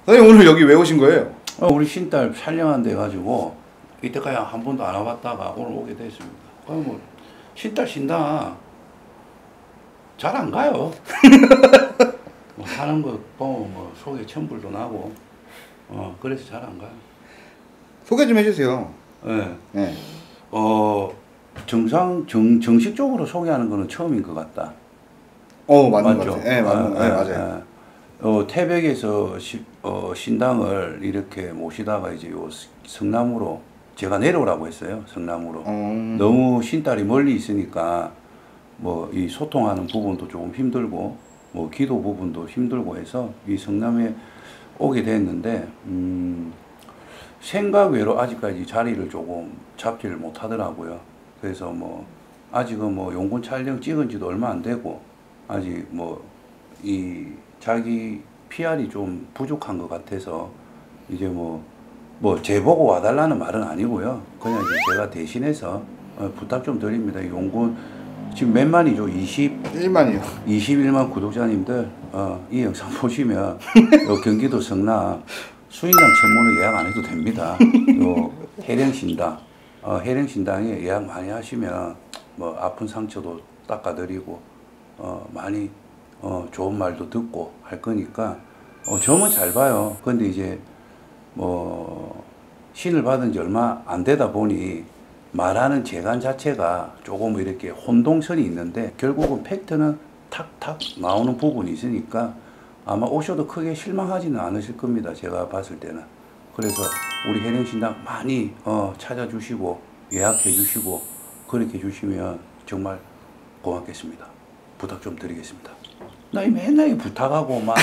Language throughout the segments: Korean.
선생님 오늘 여기 왜 오신 거예요? 우리 신딸 촬영한데 가지고 이때까지 한 번도 안 와봤다가 오늘 오게 됐습니다. 뭐 신딸 신당 잘 안 가요. 뭐 하는 거 보면 뭐 속에 천불도 나고 그래서 잘 안 가요. 소개 좀 해주세요. 네. 네. 정식적으로 소개하는 거는 처음인 것 같다. 맞는 맞죠? 것 같아요. 네, 맞아요. 태백에서 신당을 이렇게 모시다가 이제 요 성남으로 제가 내려오라고 했어요. 성남으로. 너무 신딸이 멀리 있으니까 뭐 이 소통하는 부분도 조금 힘들고 뭐 기도 부분도 힘들고 해서 이 성남에 오게 됐는데 생각 외로 아직까지 자리를 조금 잡지를 못하더라고요. 그래서 뭐 아직은 뭐 용군 촬영 찍은 지도 얼마 안 되고 아직 뭐 이 자기 PR이 좀 부족한 것 같아서 이제 뭐 제보고 와달라는 말은 아니고요. 그냥 이제 제가 대신해서 부탁 좀 드립니다. 용군 지금 몇 만이죠? 21만이요. 21만 구독자님들 이 영상 보시면 경기도 성남 수인당 천문을 예약 안 해도 됩니다. 요 해령신당 해령신당에 예약 많이 하시면 뭐 아픈 상처도 닦아드리고 많이 좋은 말도 듣고 할 거니까 점은 잘 봐요. 근데 이제 뭐 신을 받은 지 얼마 안 되다 보니 말하는 재간 자체가 조금 이렇게 혼동선이 있는데 결국은 팩트는 탁탁 나오는 부분이 있으니까 아마 오셔도 크게 실망하지는 않으실 겁니다. 제가 봤을 때는. 그래서 우리 해령신당 많이 찾아주시고 예약해 주시고 그렇게 해주시면 정말 고맙겠습니다. 부탁 좀 드리겠습니다. 나 맨날 부탁하고 막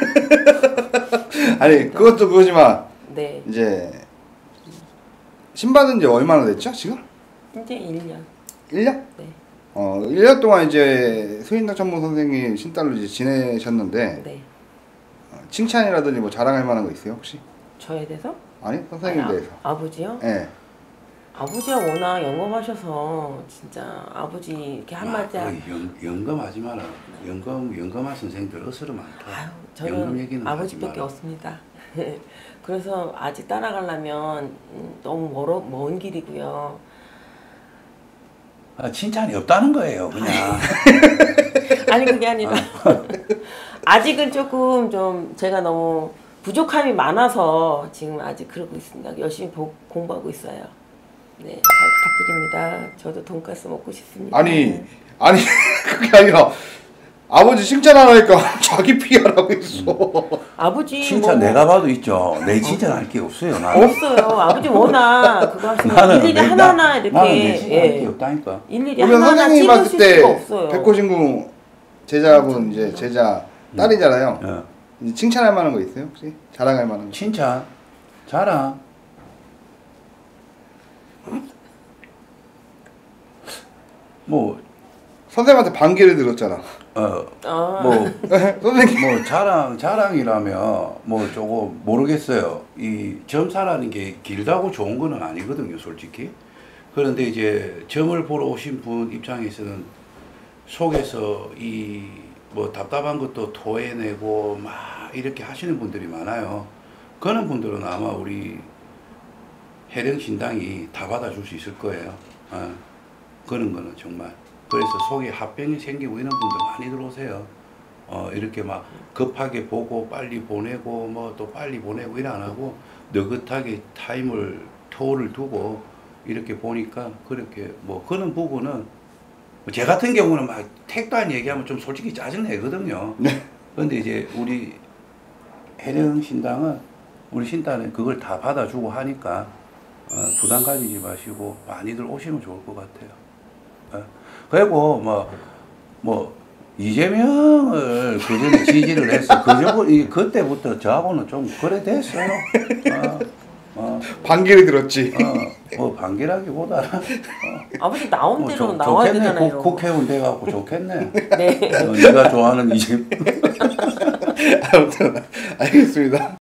아니 그것도 그거지만 네. 이제 신 받은 지 얼마나 됐죠 지금? 이제 1년. 1년? 네. 1년 동안 이제 수인당 천문 선생님 신딸로 이제 지내셨는데 네. 칭찬이라든지 뭐 자랑할 만한 거 있어요 혹시? 저에 대해서? 아니 선생님에 대해서. 아버지요? 네. 아버지가 워낙 영검하셔서 진짜 아버지 이렇게 한마디 영검하지 마라. 영검한 선생님들 어스로 많다. 아유, 영검 얘기는 저는 아버지밖에 없습니다. 그래서 아직 따라가려면 너무 먼 길이고요. 칭찬이 없다는 거예요, 그냥. 아니 그게 아니라 아직은 조금 좀 제가 너무 부족함이 많아서 지금 아직 그러고 있습니다. 열심히 공부하고 있어요. 네, 잘 부탁드립니다. 저도 돈가스 먹고 싶습니다. 아니 그게 아니라 아버지 칭찬하라니까 자기 PR하고 있어. 아버지 칭찬 내가 봐도 있죠. 내 칭찬할 게 없어요. 나는. 없어요. 아버지 워낙 그거 하시면 일일이 하나하나 이렇게 나는 내 칭찬할 게 없다니까. 일일이 그러면 하나하나 선생님이 봤을 찍으실 때 수가 없어요. 백호신궁 제자분 이제 제자 딸이잖아요. 이제 칭찬할 만한 거 있어요 혹시? 자랑할 만한 거? 칭찬, 자랑. 뭐 선생님한테 반기를 들었잖아. 선생님 뭐 자랑이라면 뭐 조금 모르겠어요. 이 점사라는 게 길다고 좋은 거는 아니거든요, 솔직히. 그런데 이제 점을 보러 오신 분 입장에서는 속에서 이 뭐 답답한 것도 토해내고 막 이렇게 하시는 분들이 많아요. 그런 분들은 아마 우리 해령신당이 다 받아줄 수 있을 거예요. 그런 거는 정말. 그래서 속에 합병이 생기고 이런 분들 많이 들어오세요. 이렇게 막 급하게 보고 빨리 보내고 뭐 또 빨리 보내고 이래 안 하고 느긋하게 터울을 두고 이렇게 보니까 그렇게 뭐 그런 부분은 제 같은 경우는 막 택도 안 얘기하면 좀 솔직히 짜증내거든요. 그런데 이제 우리 해령신당은 우리 신당은 그걸 다 받아주고 하니까 부담 가지지 마시고 많이들 오시면 좋을 것 같아요. 그리고 뭐 이재명을 그전에 지지를 했어. 그때부터 저하고는 좀 그래 됐어요. 반기를 들었지. 뭐 반기라기보다는 아버지 나온 뭐 대로 나와야 좋겠네. 되잖아요. 국회의원 돼갖고 좋겠네. 네. 네가 좋아하는 이재명. 아무튼 알겠습니다.